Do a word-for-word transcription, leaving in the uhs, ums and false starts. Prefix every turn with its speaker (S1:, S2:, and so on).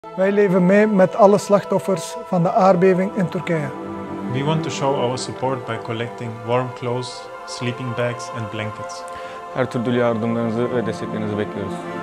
S1: Wij leven mee met alle slachtoffers van de aardbeving in Turkije.
S2: We want to show our support by collecting warm clothes, sleeping bags and blankets.
S3: Her türlü yardımlarınızı ve desteklerinizi bekliyoruz.